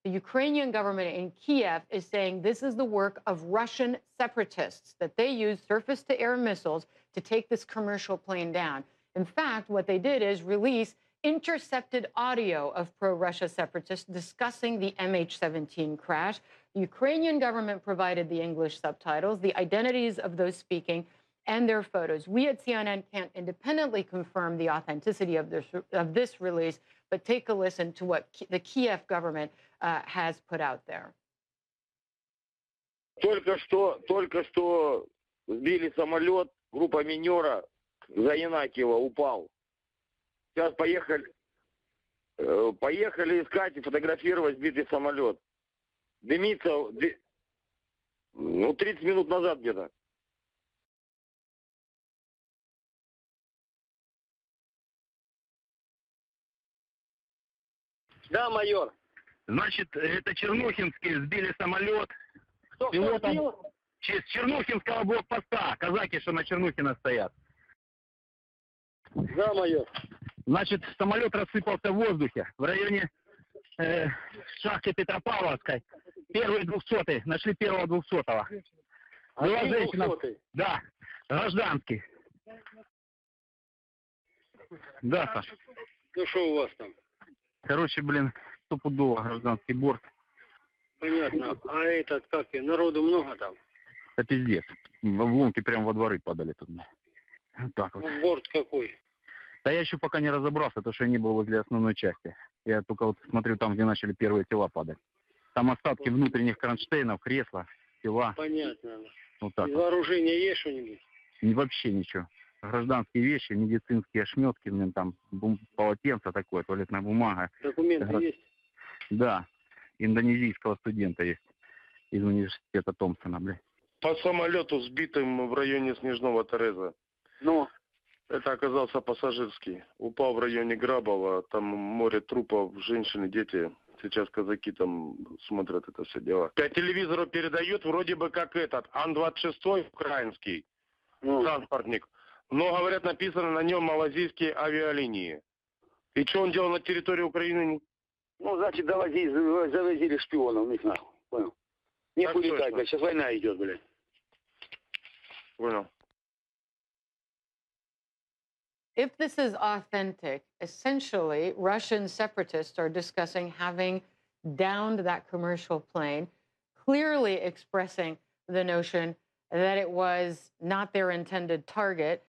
The Ukrainian government in Kiev is saying this is the work of Russian separatists, that they used surface-to-air missiles to take this commercial plane down. In fact, what they did is release intercepted audio of pro-Russia separatists discussing the MH17 crash. The Ukrainian government provided the English subtitles, the identities of those speaking, and their photos. We at CNN can't independently confirm the authenticity of this release, but take a listen to what the Kiev government has put out there. Только что сбили самолет, группа минера за Янакиева упал. Сейчас поехали искать и фотографировать сбитый самолет. Дымится, 30 минут назад где-то. Да, майор. Значит, это Чернухинские сбили самолет. Кто сбил? С Чернухинского блокпоста. Казаки, что на Чернухина стоят. Да, майор. Значит, самолет рассыпался в воздухе в районе шахты Петропавловской. Первый 200-й. Нашли первого 200-го. Была женщина. 200-й? Да, гражданский. Да, Саш. Ну что у вас там? Короче, блин, стопудово гражданский борт. Понятно. А этот, как и, народу много там? Это пиздец. В обломки прямо во дворы падали тут. Вот так вот. Борт какой? Да я еще пока не разобрался, потому что я не был возле основной части. Я только вот смотрю там, где начали первые тела падать. Там остатки внутренних кронштейнов, кресла, тела. Понятно. Вот так. Из вооружения есть что-нибудь? Вообще ничего. Гражданские вещи, медицинские ошметки, блин, там полотенце такое, туалетная бумага. Документы есть? Да. Индонезийского студента есть из университета Томпсона, блин. По самолету, сбитым в районе Снежного Тереза. Ну? Это оказался пассажирский. Упал в районе Грабова, там море трупов, женщины, дети. Сейчас казаки там смотрят это все дело. По телевизору передают вроде бы как этот, Ан-26 украинский транспортник. Но, говорят, написано на нем малазийские авиалинии. И что он делал на территории Украины? Ну, значит, завозили шпионов, не знаю. Понял? Не Так улетать, точно. блядь, сейчас война идет, блядь. Понял. If this is authentic, essentially, Russian separatists are discussing having downed that commercial plane, clearly expressing the notion that it was not their intended target.